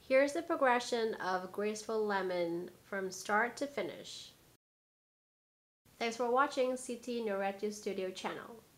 Here's the progression of Graceful Lemon from start to finish. Thanks for watching Siti Nuriati Studio channel.